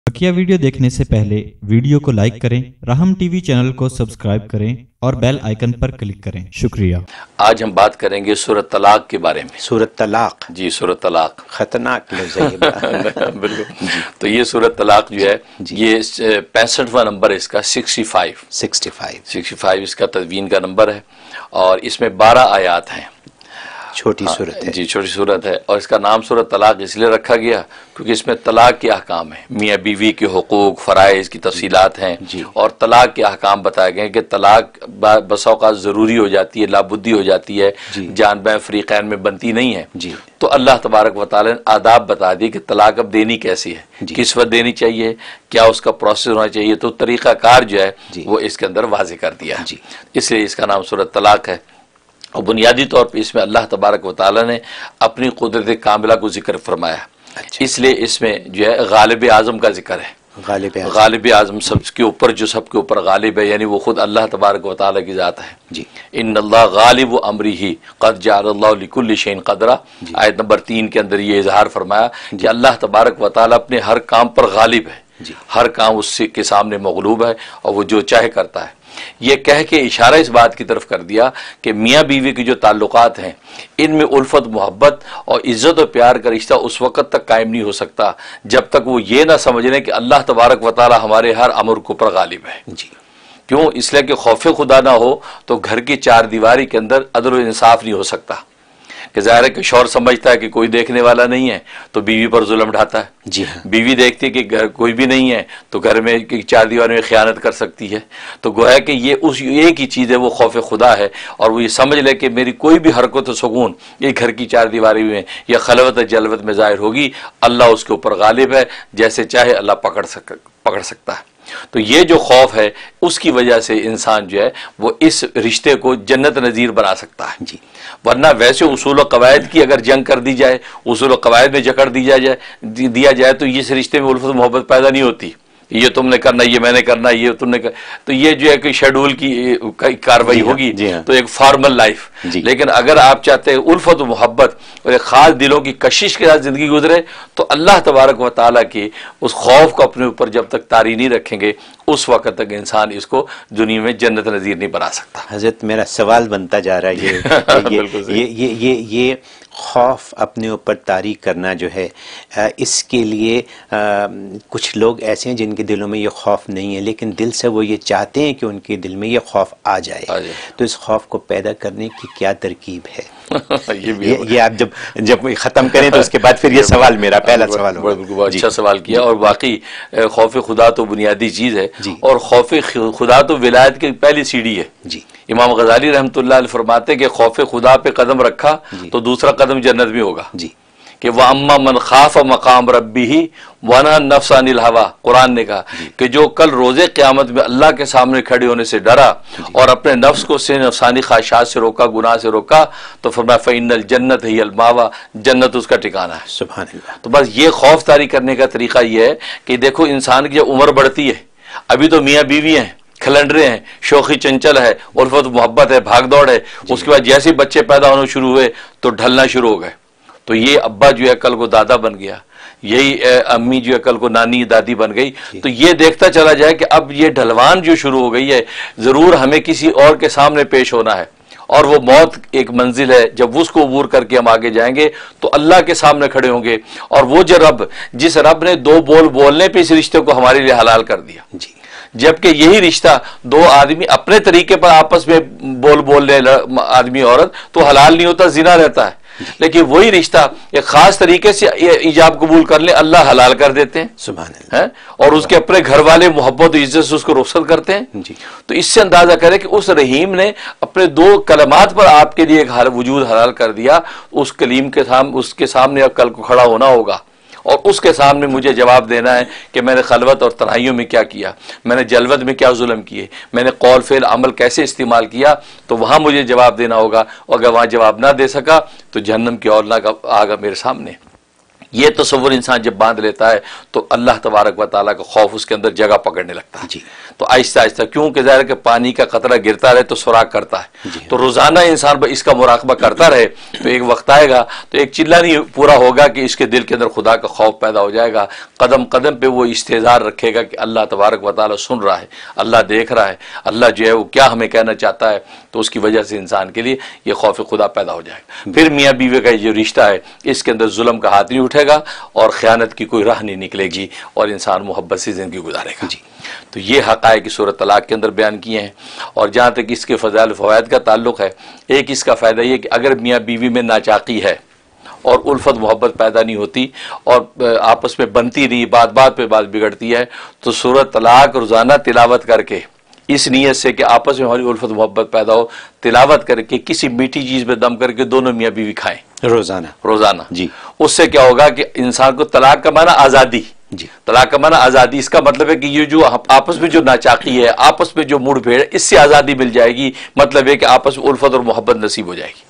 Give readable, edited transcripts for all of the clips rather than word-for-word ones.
बकिया video देखने से पहले वीडियो को लाइक करें, राहम टीवी चैनल को सब्सक्राइब करें और बेल आइकन पर क्लिक करें। शुक्रिया। आज हम बात करेंगे सूरत तलाक के बारे में। सूरत तलाक? जी, सूरत तलाक खतरनाक लफ्ज़ है ये। बिल्कुल। तो ये सूरत तलाक जो है ये 65वां नंबर है इसका। 65 इसका तदवीन का नंबर है और इसमें 12 आयात हैं। छोटी सूरत है जी, छोटी सूरत है और इसका नाम सूरत तलाक इसलिए रखा गया क्योंकि इसमें तलाक के अहकाम है, मियाँ बीवी के हुकूक फ़राइज़ की तफसीलात हैं और तलाक के अहकाम बताए गए कि तलाक बस औक़ात ज़रूरी हो जाती है, लाबुद्दी हो जाती है, जान बैं फ़रीक़ैन में बनती नहीं है। तो अल्लाह तबारक व तआला ने आदाब बता दिए कि तलाक अब देनी कैसी है, किस वक्त देनी चाहिए, क्या उसका प्रोसेस होना चाहिए। तो तरीक़ाकार जो है वो इसके अंदर वाज़ेह कर दिया, इसलिए इसका नाम सूरत तलाक है। और बुनियादी तौर पर इसमें अल्लाह तबारक व तआला ने अपनी कुदरत कामिला को जिक्र फरमाया। इसलिए इसमें जो है गालिब आज़म का जिक्र है। गालिब आज़म सबके ऊपर, जो सबके ऊपर गालिब है, यानी वो खुद अल्लाह तबारक व तआला की ज़ात है। इन्नल्लाह गालिब अमरिही क़द जअलल्लाहु लिकुल्लि शैइन क़दरा। आयत नंबर 3 के अंदर ये इजहार फरमाया कि अल्लाह तबारक व तआला अपने हर काम पर गालिब है, हर काम उससे के सामने मग़लूब है और वो जो चाहे करता है। ये कह के इशारा इस बात की तरफ कर दिया कि मियाँ बीवी के जो ताल्लुकात हैं इनमें उल्फत, मोहब्बत और इज़्ज़त और प्यार का रिश्ता उस वक़्त तक कायम नहीं हो सकता जब तक वो ये ना समझ लें कि अल्लाह तबारक व तआला हमारे हर अमर के ऊपर गालिब है। क्यों? इसलिए कि खौफ खुदा ना हो तो घर की चार दीवारी के अंदर अदल और इंसाफ नहीं हो सकता। कि ज़ाहिर है कि शौहर समझता है कि कोई देखने वाला नहीं है तो बीवी पर जुल्म ढाता है। बीवी देखती है कि घर कोई भी नहीं है तो घर में चार दीवारों में ख़यानत कर सकती है। तो गोया कि ये उस एक ही चीज़ है, वो खौफ खुदा है और वो ये समझ ले कि मेरी कोई भी हरकत व सुकून ये घर की चार दीवारी में या खलवत जलवत में ज़ाहिर होगी, अल्लाह उसके ऊपर गालिब है, जैसे चाहे अल्लाह पकड़ सकता है। तो ये जो खौफ है उसकी वजह से इंसान जो है वो इस रिश्ते को जन्नत नज़ीर बना सकता है। वरना वैसे उसूल व कवायद की अगर जंग कर दी जाए, उसूल व कवायद में जकड़ दिया जाए तो इस रिश्ते में उल्फत मोहब्बत पैदा नहीं होती। ये तुमने करना, ये मैंने करना, ये तुमने तो ये जो है कि शेड्यूल की कार्रवाई होगी, तो एक फॉर्मल लाइफ। लेकिन अगर आप चाहते हैं उल्फत मोहब्बत और एक खास दिलों की कशिश के साथ जिंदगी गुजरे तो अल्लाह तबारक व तआला की उस खौफ को अपने ऊपर जब तक तारी नहीं रखेंगे उस वक्त तक इंसान इसको दुनिया में जन्नत नज़ीर नहीं बना सकता। हज़रत, मेरा सवाल बनता जा रहा है ये खौफ अपने ऊपर तारी करना जो है, इसके लिए कुछ लोग ऐसे हैं जिनके दिलों में ये खौफ नहीं है लेकिन दिल से वो ये चाहते हैं कि उनके दिल में ये खौफ आ जाए। तो इस खौफ को पैदा करने की क्या तरकीब है? ये आप जब ख़त्म करें तो उसके बाद फिर ये सवाल, मेरा पहला सवाल होगा। बहुत अच्छा सवाल किया और वाकई खौफ खुदा तो बुनियादी चीज़ है और खौफ खुदा तो विलायत की पहली सीढ़ी है। इमाम गज़ाली रहमतुल्लाह अलैह फरमाते कि खौफ खुदा पे कदम रखा तो दूसरा कदम जन्नत में होगा। कि वह अम्मा मन खाफ मकाम रब्बी ही वना नफ्स अनिल हवा। कुरान ने कहा कि जो कल रोज़े क़यामत में अल्लाह के सामने खड़े होने से डरा और अपने नफ्स को से नफसानी ख्वाहिशात से रोका, गुनाह से रोका, तो फरमाया फ़इन्नल जन्नत हियल मावा, जन्नत उसका ठिकाना है। सुभान अल्लाह। तो बस ये खौफ तारी करने का तरीका ये है कि देखो इंसान की जब उम्र बढ़ती है, अभी तो मियाँ बीवी हैं, खलंडरे हैं, शौखी चंचल है, उल्फत मोहब्बत है, भाग दौड़ है, उसके बाद जैसे बच्चे पैदा होने शुरू हुए तो ढलना शुरू हो गए। तो ये अब्बा जो है कल को दादा बन गया, यही अम्मी जो है कल को नानी दादी बन गई। तो ये देखता चला जाए कि अब ये ढलवान जो शुरू हो गई है, ज़रूर हमें किसी और के सामने पेश होना है और वो मौत एक मंजिल है, जब उसको अबूर करके हम आगे जाएंगे तो अल्लाह के सामने खड़े होंगे। और वो जो जिस रब ने दो बोल बोलने पे इस रिश्ते को हमारे लिए हलाल कर दिया, जबकि यही रिश्ता दो आदमी अपने तरीके पर आपस में बोल रहे आदमी औरत तो हलाल नहीं होता, जिना रहता है। लेकिन वही रिश्ता एक खास तरीके से इजाब कबूल कर ले, अल्लाह हलाल कर देते हैं। सुभान अल्लाह। और उसके अपने घर वाले मोहब्बत इज्जत से उसको रुखसत करते हैं। तो इससे अंदाजा करें कि उस रहीम ने अपने दो कलमात पर आपके लिए एक वजूद हलाल कर दिया। उस कलीम के सामने, उसके सामने अब कल को खड़ा होना होगा और उसके सामने मुझे जवाब देना है कि मैंने खलवत और तन्हाइयों में क्या किया, मैंने जलवत में क्या जुल्म किए, मैंने कौल फेल अमल कैसे इस्तेमाल किया। तो वहाँ मुझे जवाब देना होगा और अगर वहाँ जवाब ना दे सका तो जहन्नम की औरना का आगा मेरे सामने। یہ تصور انسان جب باندھ لیتا ہے تو اللہ تبارک و تعالیٰ کا خوف اس کے اندر جگہ پکڑنے لگتا ہے. تو آہستہ آہستہ کیونکہ ظاہر کہ پانی کا قطرہ گرتا رہے تو سراغ کرتا ہے. تو روزانہ انسان اس کا مراقبہ کرتا رہے تو ایک وقت آئے گا تو ایک چلہ نہیں پورا ہوگا کہ اس کے دل کے اندر خدا کا خوف پیدا ہو جائے گا. قدم قدم پہ وہ استحضار رکھے گا کہ اللہ تبارک و تعالیٰ سن رہا ہے, اللہ دیکھ رہا ہے, اللہ جو ہے وہ کیا ہمیں کہنا چاہتا ہے. تو اس کی وجہ سے انسان کے لیے یہ خوف خدا پیدا ہو جائے گا. پھر میاں بیوی کا جو رشتہ ہے اس کے اندر ظلم کا ہاتھ نہیں اٹھے گا اور خیانت کی کوئی راہ نہیں نکلے گی اور انسان محبت سے زندگی گزارے گا. تو یہ حقائق سورۃ طلاق کے اندر بیان کیے ہیں. اور جہاں تک اس کے فضائل فوائد کا تعلق ہے, ایک اس کا فائدہ یہ کہ اگر میاں بیوی میں ناچاقی ہے اور الفت محبت پیدا نہیں ہوتی اور آپس میں بنتی نہیں, بات بات پہ بات بگڑتی ہے, تو سورۃ طلاق روزانہ تلاوت کر کے اس نیت سے کہ آپس میں ہماری الفت محبت پیدا ہو, تلاوت کر کے کسی میٹھی چیز میں دم کر کے دونوں میاں بیوی کھائیں روزانہ. اس سے کیا ہوگا کہ انسان کو طلاق کا معنی آزادی, طلاق کا معنی آزادی. اس کا مطلب ہے کہ یہ جو آپس میں جو ناچاقی ہے, آپس میں جو مڑ بھیڑ ہے, اس سے آزادی مل جائے گی. مطلب ہے کہ آپس میں الفت اور محبت نصیب ہو جائے گی.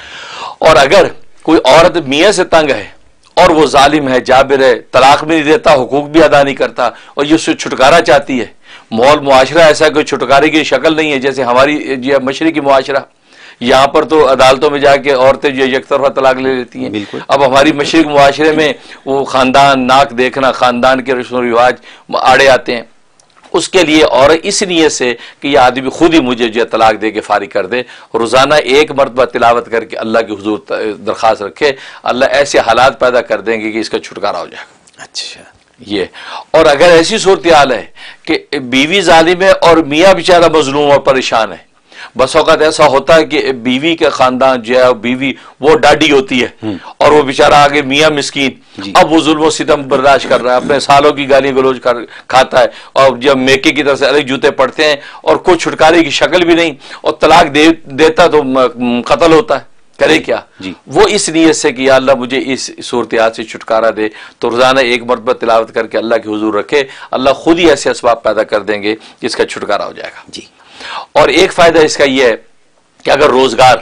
اور اگر کوئی عورت میاں سے تنگ ہے اور وہ ظالم ہے, جابر ہے, طلاق بھی نہیں دیتا, حقوق بھی ادا نہیں کرتا, اور یہ اس سے چھٹکارا چاہتی ہے, ماحول معاشرہ ایسا کوئی چھٹکارے کی شکل نہیں ہے جیسے ہماری مشرقی معاشرہ. یہاں پر تو عدالتوں میں جا کے عورتیں جو یک طرفہ طلاق لے لیتی ہیں. اب ہماری مشرق معاشرے میں وہ خاندان, ناک دیکھنا, خاندان کے رسم و رواج آڑے آتے ہیں. اس کے لیے اور اس نیت سے کہ یہ آدمی خود ہی مجھے جو طلاق دے کے فارغ کر دے, روزانہ ایک مرتبہ تلاوت کر کے اللہ کے حضور درخواست رکھے, اللہ ایسے حالات پیدا کر دیں گے کہ اس کا چھٹکارا ہو جائے گا. اچھا یہ. اور اگر ایسی صورتحال ہے کہ بیوی ظالم ہے اور میاں بیچارہ مظلوم اور پریشان ہے, بس اوقات ایسا ہوتا ہے کہ بیوی کے خاندان جو ہے بیوی وہ ڈاڈی ہوتی ہے اور وہ بیچارہ آگے میاں مسکین, اب وہ ظلم و ستم برداشت کر رہا ہے, اپنے سالوں کی گالی گلوچ کھاتا ہے, اور جب میکے کی طرف سے الگ جوتے پڑتے ہیں اور کوئی چھٹکارے کی شکل بھی نہیں, اور طلاق دیتا تو قتل ہوتا ہے, کرے کیا؟ وہ اس نیت سے کہ یا اللہ مجھے اس صورتحال سے چھٹکارا دے, تو روزانہ ایک مرتبہ تلاوت کر کے اللہ کے حضور رکھے, اللہ خود ہی ایسے اسباب پیدا کر دیں گے کہ اس کا چھٹکارا ہو جائے گا. اور ایک فائدہ اس کا یہ ہے کہ اگر روزگار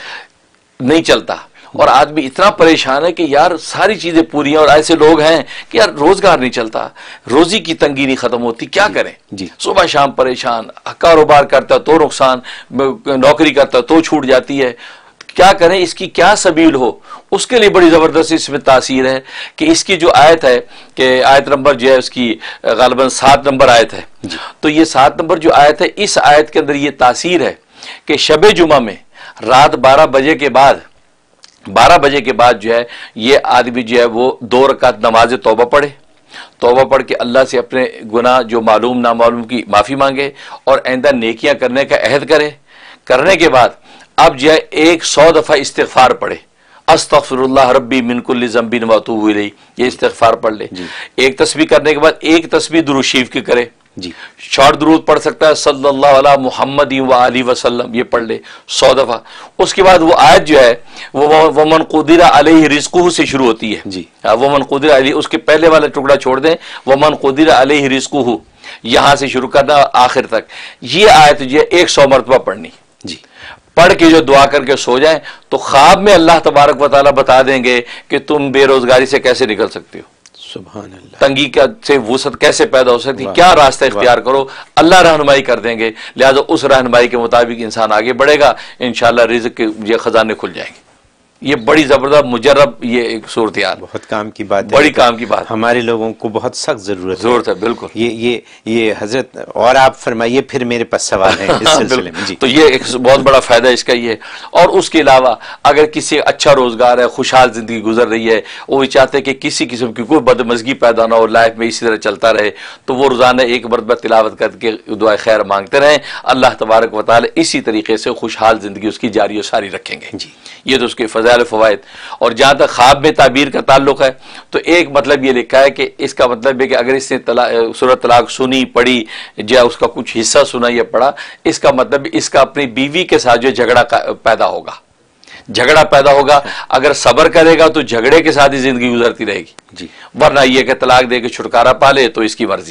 نہیں چلتا اور آدمی اتنا پریشان ہے کہ یار ساری چیزیں پوری ہیں اور ایسے لوگ ہیں کہ یار روزگار نہیں چلتا, روزی کی تنگی نہیں ختم ہوتی, کیا کریں؟ صبح شام پریشان, کاروبار کرتا تو نقصان, نوکری کرتا تو چھوٹ جاتی ہے, کیا کریں, اس کی کیا سبیل ہو؟ اس کے لیے بڑی زبردست اس میں تاثیر ہے کہ اس کی جو آیت ہے کہ آیت نمبر جو ہے اس کی غالباً 7 نمبر آیت ہے. تو یہ 7 نمبر جو آیت ہے, اس آیت کے اندر یہ تاثیر ہے کہ شب جمعہ میں رات 12 بجے کے بعد جو ہے یہ آدمی جو ہے وہ 2 رکعت نماز توبہ پڑھ کے اللہ سے اپنے گناہ جو معلوم نامعلوم کی معافی مانگے اور آئندہ نیکیاں کرنے کا عہد کرنے کے بعد اب جو ہے 100 دفعہ استغفار پڑھے, استغفر اللہ ربی من کل ذنب واتوب الیہ, یہ استغفار پڑھ لے. ایک تسبیح کرنے کے بعد ایک تسبیح درود شریف کی کرے, شارٹ درود پڑھ سکتا ہے صلی اللہ علی محمد و آلہ وسلم, یہ پڑھ لے 100 دفعہ. اس کے بعد وہ آیت جو ہے وہ ومن قدر علیہ رزقہ سے شروع ہوتی ہے. ومن قدر علیہ, اس کے پہلے والا ٹکڑا چھوڑ دیں, ومن قدر علیہ رزقہ, یہاں سے شروع کرنا آخر تک. یہ آیت جو ہے 100 مرتبہ پڑھنی. پڑھ کے جو دعا کر کے سو جائیں تو خواب میں اللہ تبارک و تعالیٰ بتا دیں گے کہ تم بے روزگاری سے کیسے نکل سکتے ہو, سبحان اللہ, تنگی سے وسعت کیسے پیدا ہو سکتی, کیا راستہ اختیار کرو, اللہ رہنمائی کر دیں گے. لہذا اس رہنمائی کے مطابق انسان آگے بڑھے گا, انشاءاللہ رزق کے یہ خزانے کھل جائیں گے. یہ بڑی زبردست مجرب یہ ایک صورتحال, بہت کام کی بات ہے, بڑی کام کی بات, ہمارے لوگوں کو بہت سخت ضرورت ہے. بالکل یہ حضرت, اور آپ فرمائیے پھر میرے پاس سوال ہے اس سلسلے میں. تو یہ ایک بہت بڑا فائدہ اس کا یہ ہے. اور اس کے علاوہ اگر کسی اچھا روزگار ہے, خوشحال زندگی گزر رہی ہے, وہ چاہتے ہیں کہ کسی قسم کی کوئی بدمزگی پیدا نہ ہو, لائف میں اسی طرح چلتا رہے, تو وہ روزانہ ایک مرتبہ تلاوت کر کے دعائے خیر مانگتے رہیں, اللہ تبارک و تعالی اسی طریقے سے خوشحال زندگی اس کی جاری و ساری رکھیں گے. یہ تو اس کے فضائل فوائد. اور جہاں تک خواب میں تعبیر کا تعلق ہے تو ایک مطلب یہ لکھا ہے کہ اس کا مطلب ہے کہ اگر اس نے سورۃ طلاق سنی, پڑھی, یا اس کا کچھ حصہ سنا یا پڑھا, اس کا مطلب اس کا اپنی بیوی کے ساتھ جو جھگڑا پیدا ہوگا, اگر صبر کرے گا تو جھگڑے کے ساتھ ہی زندگی گزرتی رہے گی. ورنہ یہ کہ طلاق دے کے چھٹکارا پالے تو اس کی مرضی ہے,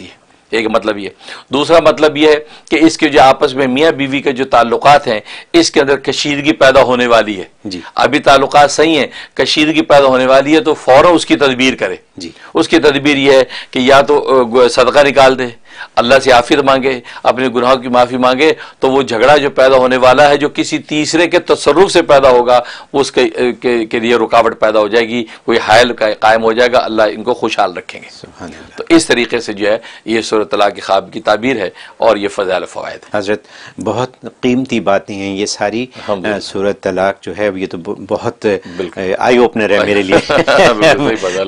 ایک مطلب یہ. دوسرا مطلب یہ ہے کہ اس کے جو آپس میں میاں بیوی کے جو تعلقات ہیں اس کے اندر کشیدگی پیدا ہونے والی ہے. ابھی تعلقات صحیح ہیں، کشیدگی پیدا ہونے والی ہے تو فوراً اس کی تدبیر کرے. اس کی تدبیر یہ ہے کہ یا تو صدقہ نکال دے، اللہ سے عافیت مانگے، اپنے گناہوں کی معافی مانگے، تو وہ جھگڑا جو پیدا ہونے والا ہے جو کسی تیسرے کے تصرف سے پیدا ہوگا اس کے لیے رکاوٹ پیدا ہو جائے گی، کوئی حائل قائم ہو جائے گا. اللہ ان کو خوشحال رکھیں گے. تو اس طریقے سے جو ہے یہ سورۃ طلاق کے خواب کی تعبیر ہے اور یہ فضائل فوائد ہے. حضرت بہت قیمتی باتیں ہیں یہ ساری. سورۃ طلاق جو ہے یہ تو بہت آئی اوپنر ہے میرے لیے.